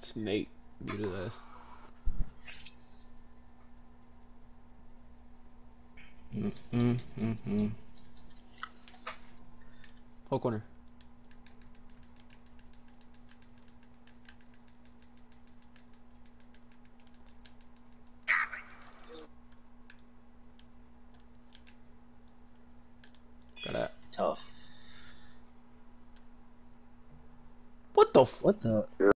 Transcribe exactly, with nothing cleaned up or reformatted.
Snake. Muted us. Mm mm mm mm. Whole corner. Got that. Tough. What the f- What the?